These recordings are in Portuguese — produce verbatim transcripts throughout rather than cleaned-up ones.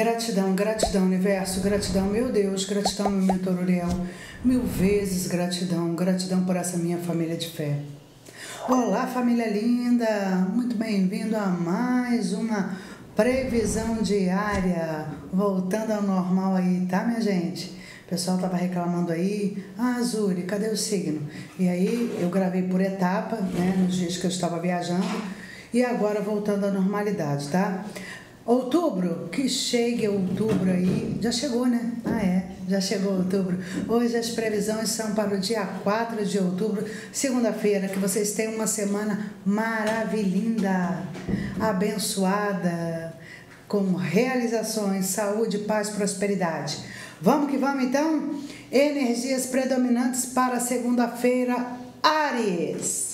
Gratidão, gratidão, universo, gratidão, meu Deus, gratidão, meu mentor Uriel, mil vezes gratidão, gratidão por essa minha família de fé. Olá, família linda, muito bem-vindo a mais uma previsão diária, voltando ao normal aí, tá, minha gente? O pessoal tava reclamando aí, ah, Azuri, cadê o signo? E aí eu gravei por etapa, né, nos dias que eu estava viajando, e agora voltando à normalidade, tá? Outubro, que chegue outubro aí, já chegou, né? Ah, é, já chegou outubro. Hoje as previsões são para o dia quatro de outubro, segunda-feira, que vocês tenham uma semana maravilhosa, abençoada, com realizações, saúde, paz, prosperidade. Vamos que vamos então? Energias predominantes para segunda-feira, Áries.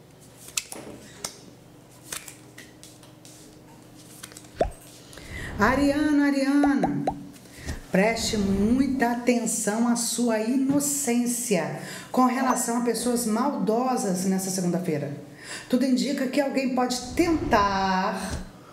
Ariano, Ariana, preste muita atenção à sua inocência com relação a pessoas maldosas nessa segunda-feira. Tudo indica que alguém pode tentar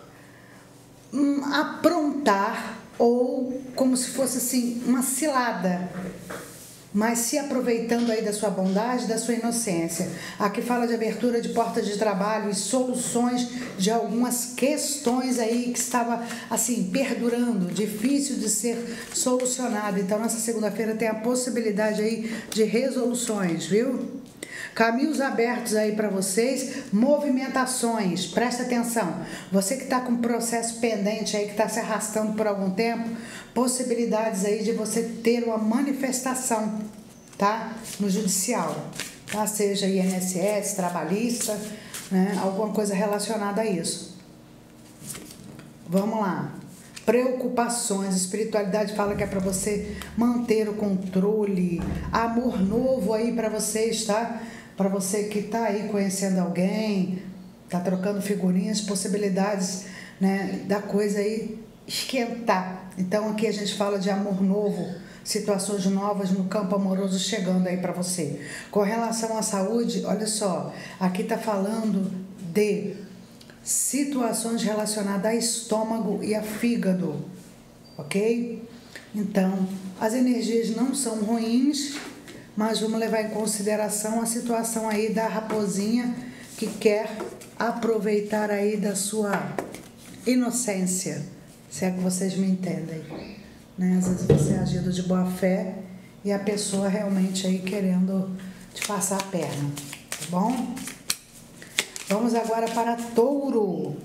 hum, aprontar ou como se fosse assim uma cilada, mas se aproveitando aí da sua bondade, da sua inocência. Aqui fala de abertura de portas de trabalho e soluções de algumas questões aí que estava assim, perdurando, difícil de ser solucionado. Então, nessa segunda-feira tem a possibilidade aí de resoluções, viu? Caminhos abertos aí para vocês, movimentações, presta atenção. Você que está com um processo pendente aí, que está se arrastando por algum tempo, possibilidades aí de você ter uma manifestação, tá? No judicial, tá? Seja I N S S, trabalhista, né? Alguma coisa relacionada a isso. Vamos lá. Preocupações, espiritualidade fala que é para você manter o controle, amor novo aí para vocês, tá? Para você que tá aí conhecendo alguém, tá trocando figurinhas, possibilidades, né, da coisa aí esquentar. Então aqui a gente fala de amor novo, situações novas no campo amoroso chegando aí para você. Com relação à saúde, olha só, aqui tá falando de situações relacionadas a estômago e a fígado, ok? Então, as energias não são ruins, mas vamos levar em consideração a situação aí da raposinha que quer aproveitar aí da sua inocência, se é que vocês me entendem, né? Às vezes você é agido de boa fé e a pessoa realmente aí querendo te passar a perna, tá bom? Vamos agora para Touro.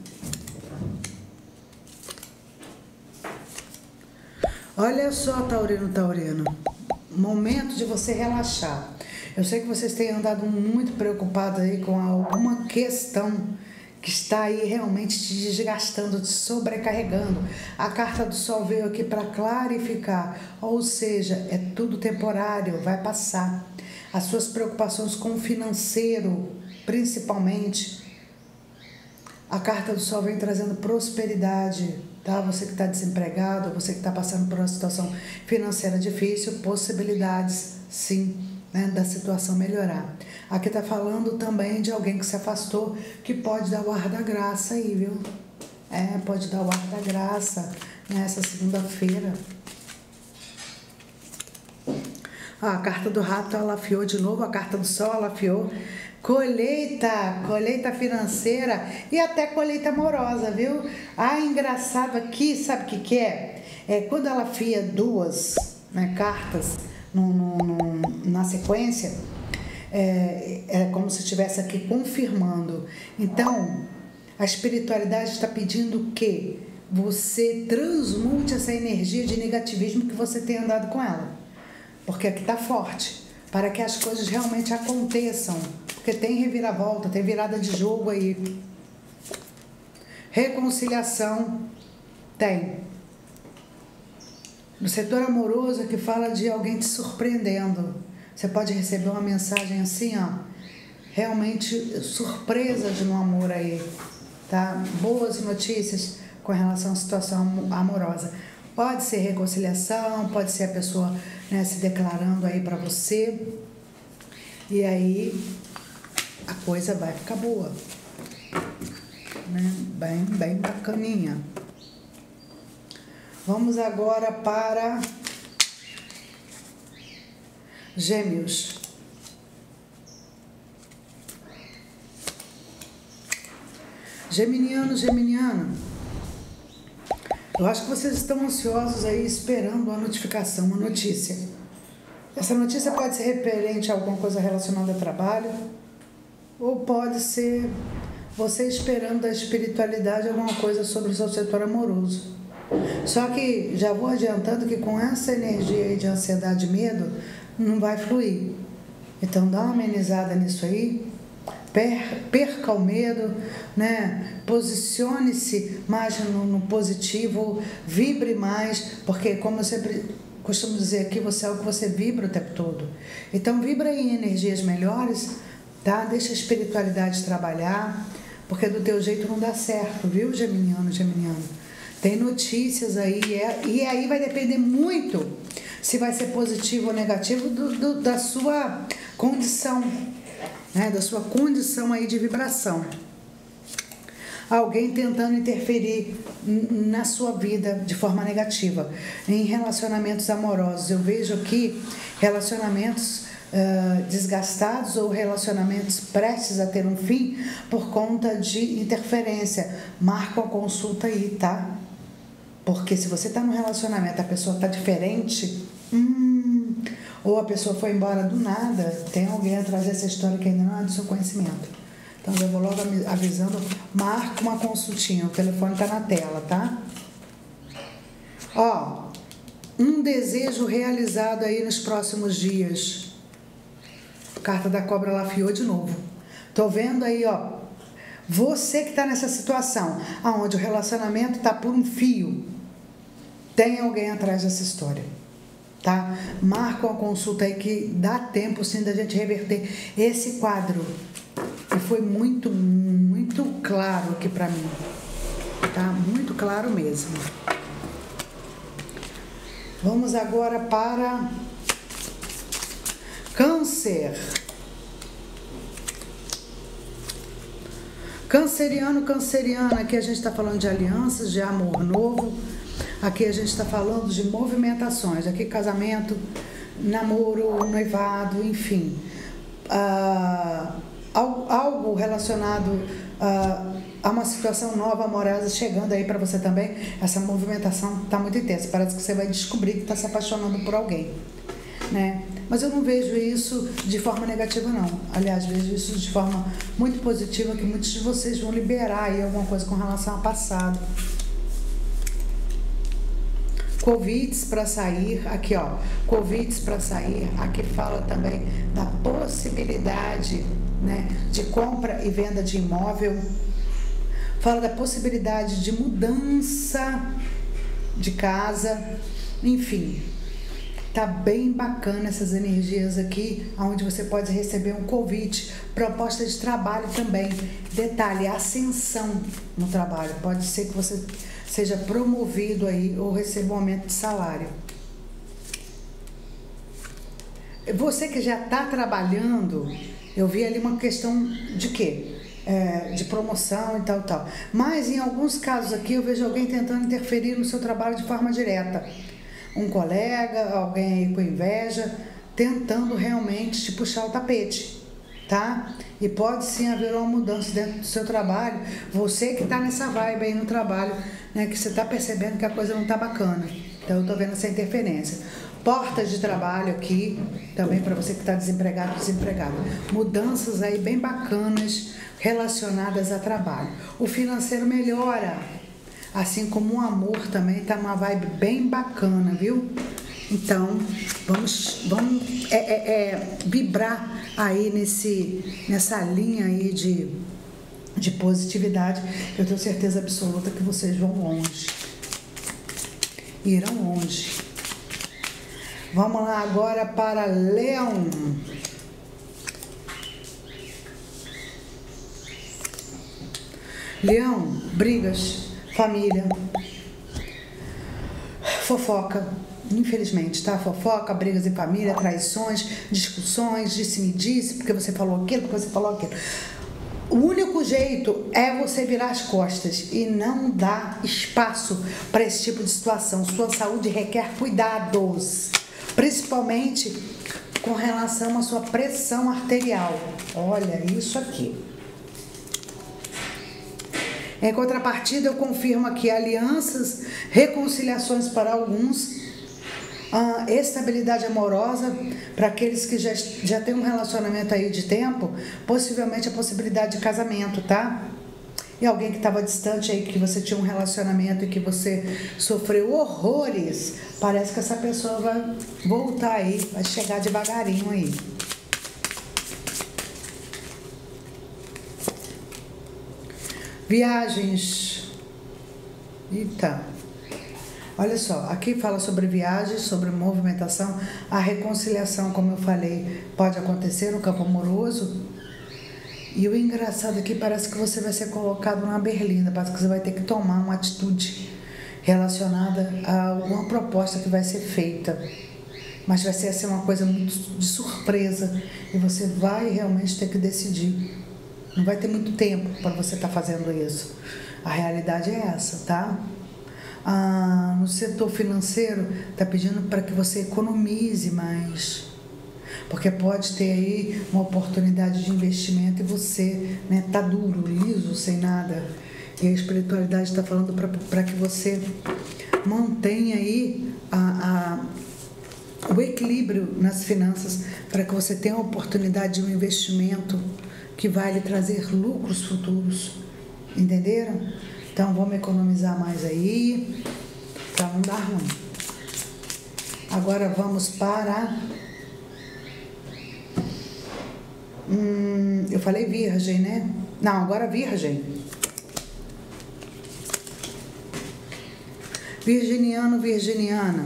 Olha só, Taurino, Taurino. Momento de você relaxar. Eu sei que vocês têm andado muito preocupados aí com alguma questão que está aí realmente te desgastando, te sobrecarregando. A carta do Sol veio aqui para clarificar, ou seja, é tudo temporário, vai passar. As suas preocupações com o financeiro, principalmente, a carta do Sol vem trazendo prosperidade, tá? Você que está desempregado, você que está passando por uma situação financeira difícil, possibilidades, sim, né, da situação melhorar. Aqui está falando também de alguém que se afastou, que pode dar o ar da graça aí, viu? É, pode dar o ar da graça nessa segunda-feira. Ah, a carta do rato, ela afiou de novo, a carta do Sol, ela afiou. Colheita, colheita financeira e até colheita amorosa, viu? Ah, engraçado aqui, sabe o que que é? É quando ela afia duas, né, cartas no, no, no, na sequência, é, é como se estivesse aqui confirmando. Então, a espiritualidade está pedindo que você transmute essa energia de negativismo que você tem andado com ela. Porque aqui está forte, para que as coisas realmente aconteçam. Porque tem reviravolta, tem virada de jogo aí. Reconciliação, tem. No setor amoroso, que fala de alguém te surpreendendo. Você pode receber uma mensagem assim, ó, realmente surpresas no amor aí, tá? Boas notícias com relação à situação amorosa. Pode ser reconciliação, pode ser a pessoa, né, se declarando aí para você. E aí a coisa vai ficar boa, né? Bem, bem bacaninha. Vamos agora para Gêmeos. Geminiano, Geminiano. Eu acho que vocês estão ansiosos aí esperando uma notificação, uma notícia. Essa notícia pode ser referente a alguma coisa relacionada ao trabalho, ou pode ser você esperando da espiritualidade alguma coisa sobre o seu setor amoroso. Só que já vou adiantando que com essa energia aí de ansiedade e medo, não vai fluir. Então dá uma amenizada nisso aí, per, perca o medo, né? Posicione-se mais no, no positivo, vibre mais, porque como eu sempre costumo dizer aqui, você é o que você vibra o tempo todo. Então vibra em energias melhores, tá? Deixa a espiritualidade trabalhar, porque do teu jeito não dá certo, viu, Geminiano, Geminiano? Tem notícias aí, é, e aí vai depender muito se vai ser positivo ou negativo do, do, da sua condição, né? Da sua condição aí de vibração. Alguém tentando interferir na sua vida de forma negativa, em relacionamentos amorosos. Eu vejo aqui relacionamentos uh, desgastados ou relacionamentos prestes a ter um fim por conta de interferência. Marca a consulta aí, tá? Porque se você está num relacionamento, a pessoa está diferente, hum, ou a pessoa foi embora do nada, tem alguém atrás dessa história que ainda não é do seu conhecimento. Então, eu vou logo avisando, marca uma consultinha, o telefone está na tela, tá? Ó, um desejo realizado aí nos próximos dias. Carta da cobra lafiou de novo. Tô vendo aí, ó, você que está nessa situação, onde o relacionamento está por um fio, tem alguém atrás dessa história, tá? Marca uma consulta aí que dá tempo sim da gente reverter esse quadro. E foi muito, muito claro aqui pra mim, tá? Muito claro mesmo. Vamos agora para Câncer. Canceriano, canceriana, aqui a gente está falando de alianças, de amor novo. Aqui a gente está falando de movimentações. Aqui casamento, namoro, noivado, enfim. Ah... Algo relacionado uh, a uma situação nova, amorosa, chegando aí para você também. Essa movimentação está muito intensa. Parece que você vai descobrir que está se apaixonando por alguém, né? Mas eu não vejo isso de forma negativa, não. Aliás, vejo isso de forma muito positiva, que muitos de vocês vão liberar aí alguma coisa com relação ao passado. Convites para sair, aqui ó, convites para sair, aqui fala também da possibilidade, né, de compra e venda de imóvel, fala da possibilidade de mudança de casa, enfim, tá bem bacana essas energias aqui, onde você pode receber um convite, proposta de trabalho também, detalhe, ascensão no trabalho, pode ser que você seja promovido aí ou receba um aumento de salário. Você que já está trabalhando, eu vi ali uma questão de quê? É, de promoção e tal, tal. Mas em alguns casos aqui eu vejo alguém tentando interferir no seu trabalho de forma direta. Um colega, alguém aí com inveja, tentando realmente te puxar o tapete, tá? E pode sim haver uma mudança dentro do seu trabalho. Você que está nessa vibe aí no trabalho, né, que você está percebendo que a coisa não está bacana. Então eu estou vendo essa interferência. Portas de trabalho aqui, também para você que está desempregado, desempregado. Mudanças aí bem bacanas relacionadas a trabalho. O financeiro melhora, assim como o amor também está numa vibe bem bacana, viu? Então, vamos, vamos é, é, é, vibrar aí nesse, nessa linha aí de, de positividade. Eu tenho certeza absoluta que vocês vão longe. Irão longe. Vamos lá agora para Leão. Leão, brigas, família, fofoca, infelizmente, tá? Fofoca, brigas em família, traições, discussões, disse-me-disse, porque você falou aquilo, porque você falou aquilo. O único jeito é você virar as costas e não dar espaço para esse tipo de situação. Sua saúde requer cuidados, principalmente com relação à sua pressão arterial. Olha isso aqui. Em contrapartida, eu confirmo aqui alianças, reconciliações para alguns, a estabilidade amorosa para aqueles que já, já têm um relacionamento aí de tempo, possivelmente a possibilidade de casamento, tá? E alguém que estava distante aí, que você tinha um relacionamento e que você sofreu horrores, parece que essa pessoa vai voltar aí, vai chegar devagarinho aí. Viagens. Eita. Olha só, aqui fala sobre viagens, sobre movimentação, a reconciliação, como eu falei, pode acontecer no campo amoroso. E o engraçado aqui, parece que você vai ser colocado numa berlinda, parece que você vai ter que tomar uma atitude relacionada a alguma proposta que vai ser feita. Mas vai ser assim, uma coisa muito de surpresa e você vai realmente ter que decidir. Não vai ter muito tempo para você estar fazendo isso. A realidade é essa, tá? Ah, no setor financeiro, está pedindo para que você economize mais, porque pode ter aí uma oportunidade de investimento e você, né, tá duro, liso, sem nada, e a espiritualidade está falando para que você mantenha aí a, a, o equilíbrio nas finanças, para que você tenha a oportunidade de um investimento que vai lhe trazer lucros futuros, entenderam? Então, vamos economizar mais aí, para não dar ruim. Agora, vamos para... Hum, eu falei virgem, né? Não, agora virgem. Virginiano, virginiana.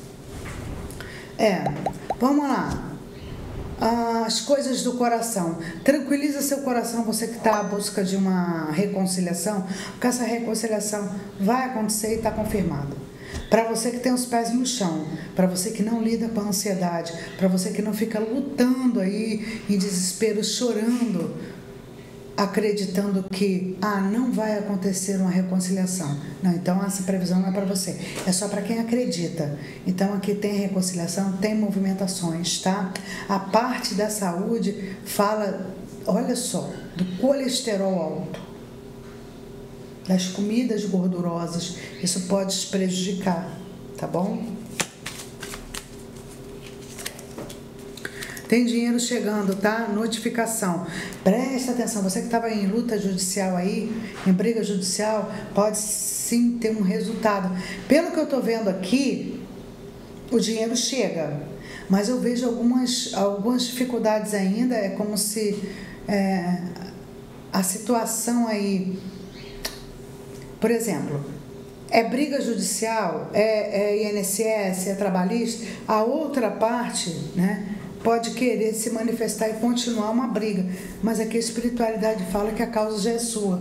É, vamos lá. As coisas do coração. Tranquiliza seu coração, você que está à busca de uma reconciliação, porque essa reconciliação vai acontecer e está confirmado. Para você que tem os pés no chão, para você que não lida com a ansiedade, para você que não fica lutando aí em desespero, chorando, acreditando que ah, não vai acontecer uma reconciliação. Não, então essa previsão não é para você, é só para quem acredita. Então aqui tem reconciliação, tem movimentações, tá? A parte da saúde fala, olha só, do colesterol alto, das comidas gordurosas, isso pode te prejudicar, tá bom? Tem dinheiro chegando, tá? Notificação. Presta atenção, você que estava em luta judicial aí, em briga judicial, pode sim ter um resultado. Pelo que eu tô vendo aqui, o dinheiro chega, mas eu vejo algumas, algumas dificuldades ainda, é como se é, a situação aí, por exemplo, é briga judicial, é, é I N S S, é trabalhista, a outra parte, né, pode querer se manifestar e continuar uma briga, mas aqui a espiritualidade fala que a causa já é sua.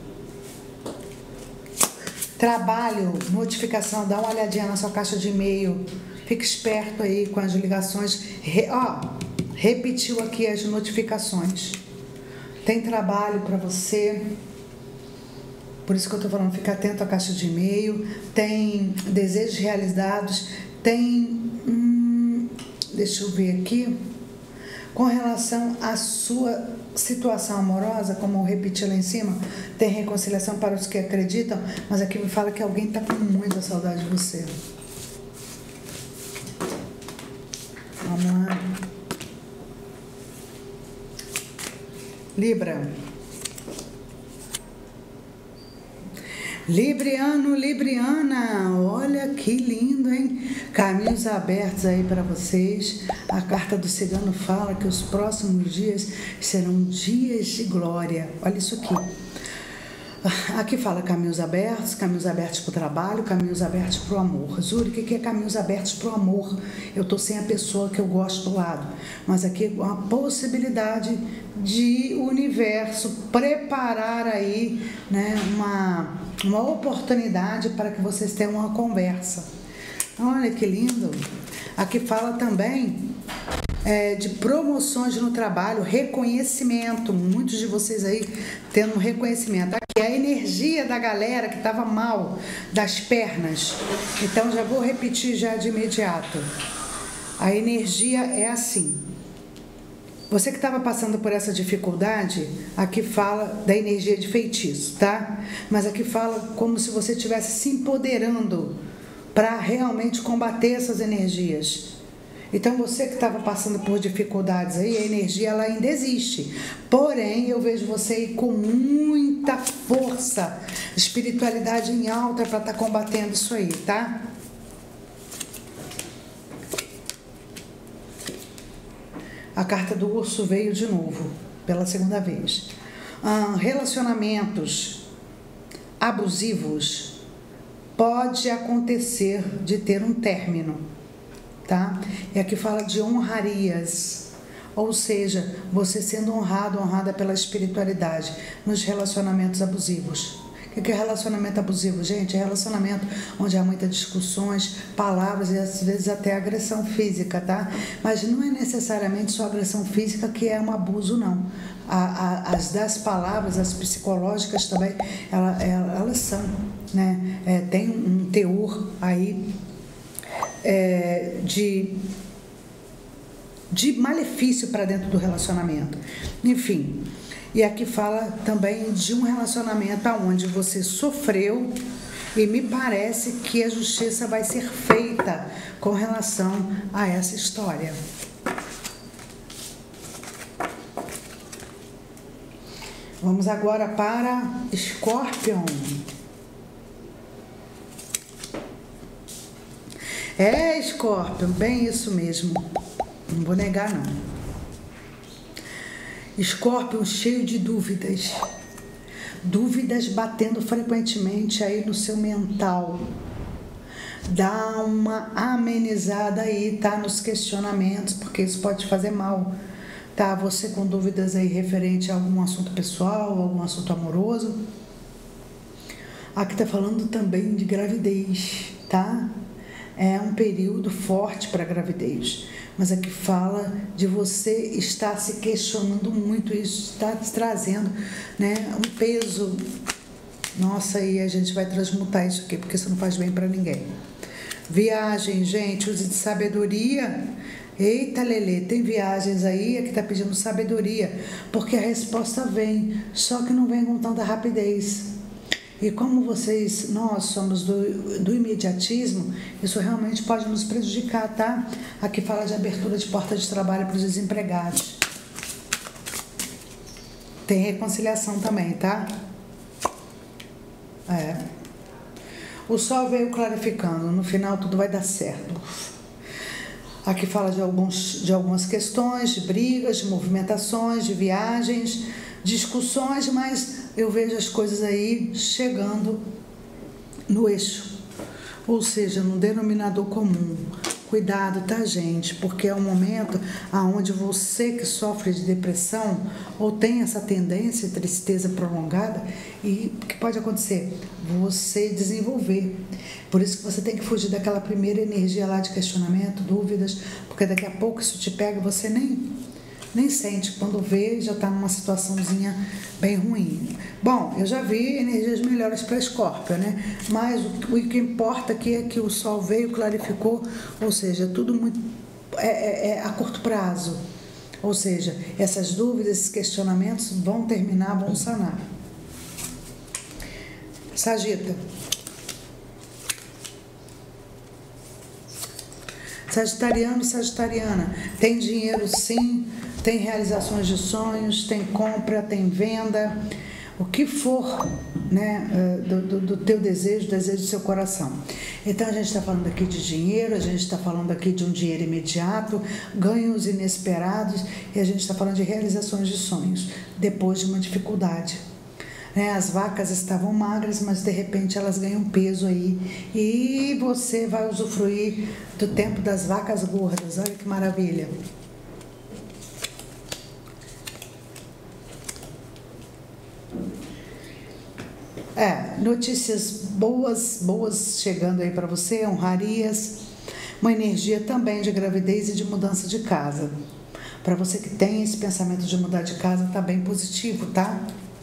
Trabalho, notificação, dá uma olhadinha na sua caixa de e-mail, fique esperto aí com as ligações. Re, ó, repetiu aqui as notificações. Tem trabalho para você, por isso que eu estou falando, fica atento à caixa de e-mail. Tem desejos realizados, tem... Hum, deixa eu ver aqui. Com relação à sua situação amorosa, como eu repeti lá em cima, tem reconciliação para os que acreditam, mas aqui me fala que alguém está com muita saudade de você. Vamos lá. Libra. Libriano, Libriana, olha que lindo, hein? Caminhos abertos aí para vocês. A carta do cigano fala que os próximos dias serão dias de glória. Olha isso aqui. Aqui fala caminhos abertos, caminhos abertos para o trabalho, caminhos abertos para o amor. Zuri, o que é caminhos abertos para o amor? Eu estou sem a pessoa que eu gosto do lado. Mas aqui uma possibilidade de o universo preparar aí, né, uma, uma oportunidade para que vocês tenham uma conversa. Olha que lindo. Aqui fala também é, de promoções no trabalho, reconhecimento, muitos de vocês aí tendo um reconhecimento. Aqui a energia da galera que estava mal das pernas. Então já vou repetir já de imediato. A energia é assim. Você que estava passando por essa dificuldade, aqui fala da energia de feitiço, tá? Mas aqui fala como se você estivesse se empoderando para realmente combater essas energias. Então, você que estava passando por dificuldades aí, a energia ela ainda existe. Porém, eu vejo você aí com muita força, espiritualidade em alta para estar combatendo isso aí, tá? A carta do urso veio de novo, pela segunda vez. Ah, relacionamentos abusivos pode acontecer de ter um término, tá? E aqui fala de honrarias, ou seja, você sendo honrado, honrada pela espiritualidade nos relacionamentos abusivos. O que é relacionamento abusivo, gente? É relacionamento onde há muitas discussões, palavras e às vezes até agressão física, tá? Mas não é necessariamente só agressão física que é um abuso, não. A, a, as das palavras, as psicológicas também, ela, ela, elas são, né? É, tem um teor aí é, de, de malefício para dentro do relacionamento. Enfim. E aqui fala também de um relacionamento onde você sofreu e me parece que a justiça vai ser feita com relação a essa história. Vamos agora para Escorpião. É, Escorpião, bem isso mesmo. Não vou negar, não. Escorpião cheio de dúvidas, dúvidas batendo frequentemente aí no seu mental. Dá uma amenizada aí, tá? Nos questionamentos, porque isso pode fazer mal, tá? Você com dúvidas aí referente a algum assunto pessoal, algum assunto amoroso. Aqui tá falando também de gravidez, tá? É um período forte para gravidez. Mas aqui fala de você estar se questionando muito, isso está trazendo, né, um peso. Nossa, aí a gente vai transmutar isso aqui, porque isso não faz bem para ninguém. Viagem, gente, use de sabedoria. Eita, Lelê, tem viagens aí que está pedindo sabedoria, porque a resposta vem, só que não vem com tanta rapidez. E como vocês, nós somos do, do imediatismo, isso realmente pode nos prejudicar, tá? Aqui fala de abertura de porta de trabalho para os desempregados. Tem reconciliação também, tá? É. O sol veio clarificando, no final tudo vai dar certo. Aqui fala de, alguns, de algumas questões, de brigas, de movimentações, de viagens, discussões, mas eu vejo as coisas aí chegando no eixo, ou seja, no denominador comum. Cuidado, tá, gente? Porque é um momento onde você que sofre de depressão ou tem essa tendência, tristeza prolongada, e o que pode acontecer? Você desenvolver. Por isso que você tem que fugir daquela primeira energia lá de questionamento, dúvidas, porque daqui a pouco isso te pega e você nem... nem sente, quando vê, já está numa situaçãozinha bem ruim. Bom, eu já vi energias melhores para Escorpio, né? Mas o, o que importa aqui é que o sol veio, clarificou, ou seja, tudo muito é, é, é a curto prazo. Ou seja, essas dúvidas, esses questionamentos vão terminar, vão sanar. Sagita. Sagitariano e Sagitariana, tem dinheiro sim, tem realizações de sonhos, tem compra, tem venda, o que for, né, do, do, do teu desejo, desejo do seu coração. Então a gente está falando aqui de dinheiro, a gente está falando aqui de um dinheiro imediato, ganhos inesperados, e a gente está falando de realizações de sonhos, depois de uma dificuldade. Né, as vacas estavam magras, mas de repente elas ganham peso aí, e você vai usufruir do tempo das vacas gordas. Olha que maravilha. É, notícias boas, boas chegando aí para você, honrarias, uma energia também de gravidez e de mudança de casa. Para você que tem esse pensamento de mudar de casa, tá bem positivo, tá?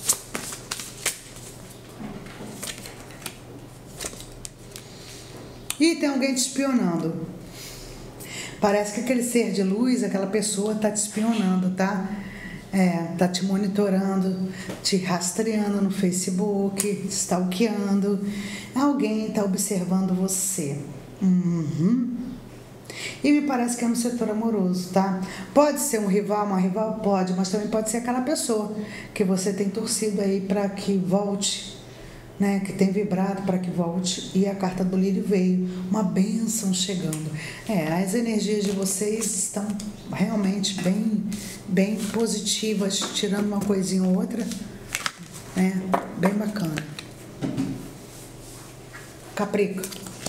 E tem alguém te espionando. Parece que aquele ser de luz, aquela pessoa tá te espionando, tá? É, tá te monitorando, te rastreando no Facebook, stalkeando. Alguém tá observando você. Uhum. E me parece que é no setor amoroso, tá? Pode ser um rival, uma rival? Pode, mas também pode ser aquela pessoa que você tem torcido aí para que volte, né? Que tem vibrado para que volte. E a carta do lírio veio, uma bênção chegando. É, as energias de vocês estão realmente bem, bem positivas, tirando uma coisinha ou outra, né? Bem bacana. Caprica.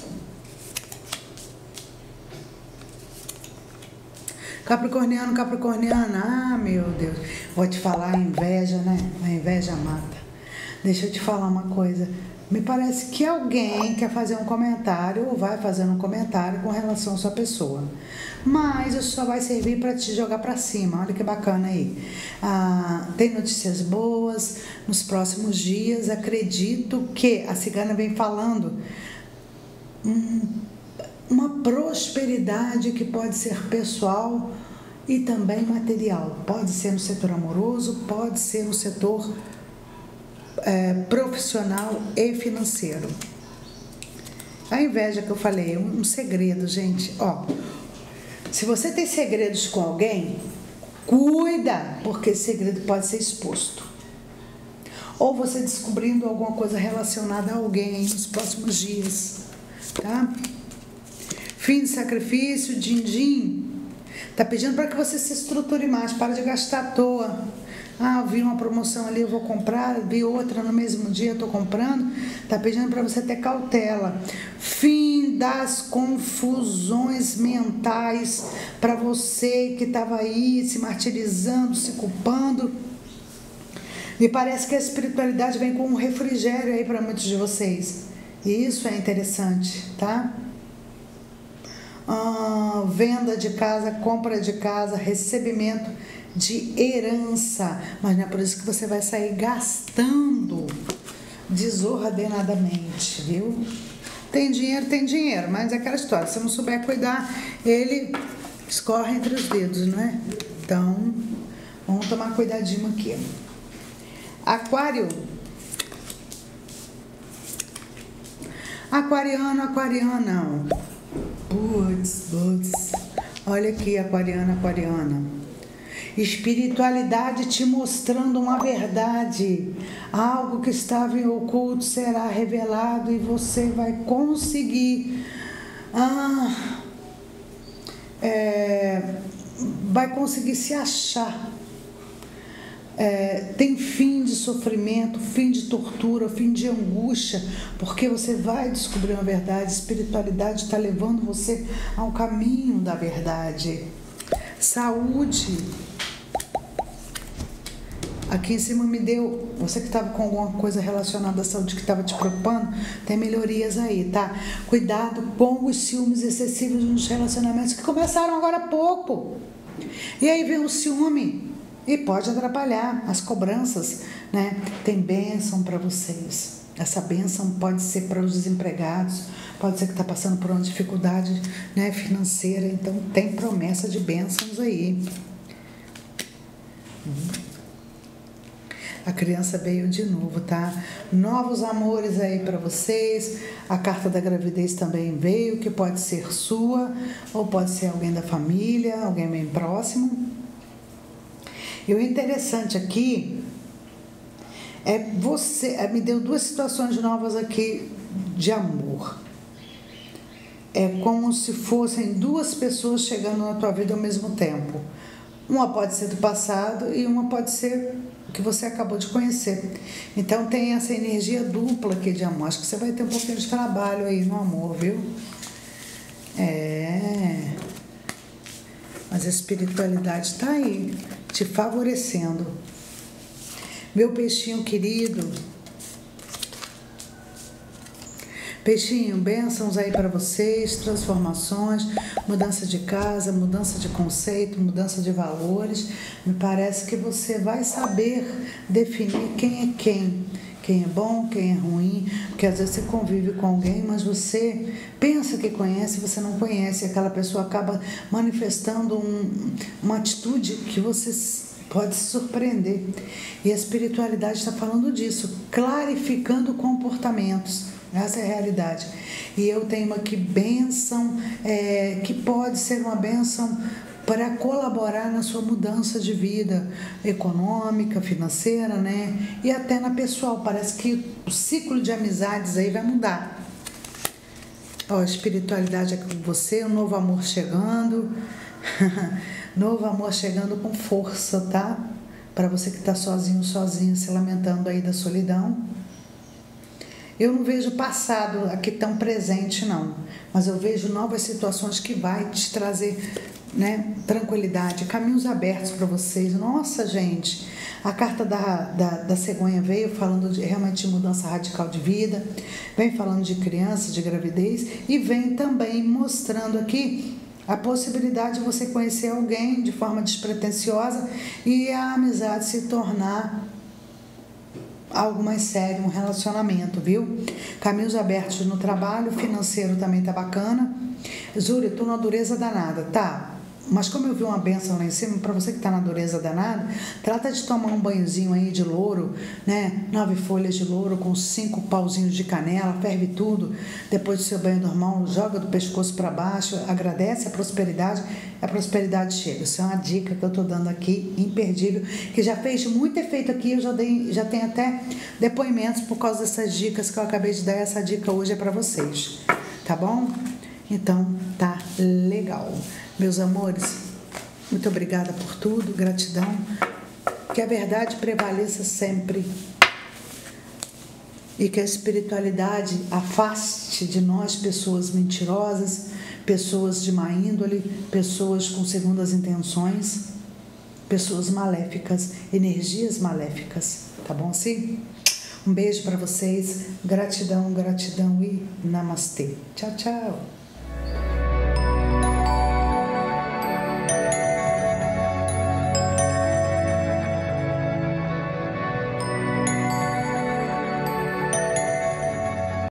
Capricorniano, Capricorniana, ah, meu Deus, vou te falar, a inveja, né? A inveja mata. Deixa eu te falar uma coisa. Me parece que alguém quer fazer um comentário ou vai fazer um comentário com relação à sua pessoa. Mas isso só vai servir para te jogar para cima. Olha que bacana aí. Ah, tem notícias boas nos próximos dias. Acredito que a cigana vem falando hum, uma prosperidade que pode ser pessoal e também material. Pode ser no setor amoroso, pode ser no setor É, profissional e financeiro. A inveja que eu falei é um, um segredo, gente. Ó, se você tem segredos com alguém, cuida, porque esse segredo pode ser exposto. Ou você descobrindo alguma coisa relacionada a alguém aí nos próximos dias, tá? Fim de sacrifício, din-din. Tá pedindo para que você se estruture mais, para de gastar à toa. Ah, vi uma promoção ali, eu vou comprar, vi outra no mesmo dia, eu tô comprando. Tá pedindo para você ter cautela. Fim das confusões mentais para você que estava aí se martirizando, se culpando. Me parece que a espiritualidade vem com um refrigério aí para muitos de vocês. E isso é interessante, tá? Ah, venda de casa, compra de casa, recebimento de herança, mas não é por isso que você vai sair gastando desordenadamente, viu? Tem dinheiro, tem dinheiro, mas é aquela história, se não souber cuidar, ele escorre entre os dedos, não é? Então, vamos tomar cuidadinho aqui. Aquário. Aquariano, aquariana. Putz, putz. Olha aqui, aquariana, aquariana. Espiritualidade te mostrando uma verdade. Algo que estava em oculto será revelado e você vai conseguir. Ah, é, vai conseguir se achar. É, tem fim de sofrimento, fim de tortura, fim de angústia, porque você vai descobrir uma verdade. A espiritualidade está levando você ao caminho da verdade. Saúde. Aqui em cima me deu, você que estava com alguma coisa relacionada à saúde que estava te preocupando, tem melhorias aí, tá? Cuidado com os ciúmes excessivos nos relacionamentos que começaram agora há pouco. E aí vem o ciúme e pode atrapalhar as cobranças, né? Tem bênção para vocês. Essa bênção pode ser para os desempregados, pode ser que está passando por uma dificuldade, né, financeira, então tem promessa de bênçãos aí. Hum. A criança veio de novo, tá? Novos amores aí para vocês. A carta da gravidez também veio, que pode ser sua, ou pode ser alguém da família, alguém bem próximo. E o interessante aqui é você... Me deu duas situações novas aqui de amor. É como se fossem duas pessoas chegando na tua vida ao mesmo tempo. Uma pode ser do passado e uma pode ser que você acabou de conhecer. Então tem essa energia dupla aqui de amor. Acho que você vai ter um pouquinho de trabalho aí no amor, viu? É. Mas a espiritualidade está aí, te favorecendo. Meu peixinho querido, Peixinho, bênçãos aí para vocês, transformações, mudança de casa, mudança de conceito, mudança de valores. Me parece que você vai saber definir quem é quem. Quem é bom, quem é ruim, porque às vezes você convive com alguém, mas você pensa que conhece, você não conhece, e aquela pessoa acaba manifestando um, uma atitude que você pode se surpreender. E a espiritualidade está falando disso, clarificando comportamentos. Essa é a realidade. E eu tenho aqui bênção, é, que pode ser uma bênção para colaborar na sua mudança de vida econômica, financeira, né? E até na pessoal. Parece que o ciclo de amizades aí vai mudar. Ó, a espiritualidade é com você, um novo amor chegando. Novo amor chegando com força, tá? Para você que está sozinho, sozinho, se lamentando aí da solidão. Eu não vejo o passado aqui tão presente, não. Mas eu vejo novas situações que vai te trazer, né, tranquilidade, caminhos abertos para vocês. Nossa, gente, a carta da, da, da cegonha veio falando de realmente de mudança radical de vida, vem falando de criança, de gravidez, e vem também mostrando aqui a possibilidade de você conhecer alguém de forma despretensiosa e a amizade se tornar algo mais sério, um relacionamento, viu? Caminhos abertos no trabalho, financeiro também tá bacana. Zuri, tô na dureza danada, tá? Mas como eu vi uma benção lá em cima, para você que tá na dureza danada, trata de tomar um banhozinho aí de louro, né? Nove folhas de louro com cinco pauzinhos de canela, ferve tudo. Depois do seu banho normal, joga do pescoço para baixo, agradece a prosperidade, a prosperidade chega. Isso é uma dica que eu tô dando aqui, imperdível, que já fez muito efeito aqui. Eu já, dei, já tenho até depoimentos por causa dessas dicas que eu acabei de dar. Essa dica hoje é para vocês, tá bom? Então, tá legal. Meus amores, muito obrigada por tudo, gratidão. Que a verdade prevaleça sempre. E que a espiritualidade afaste de nós pessoas mentirosas, pessoas de má índole, pessoas com segundas intenções, pessoas maléficas, energias maléficas. Tá bom assim? Um beijo para vocês, gratidão, gratidão e namastê. Tchau, tchau.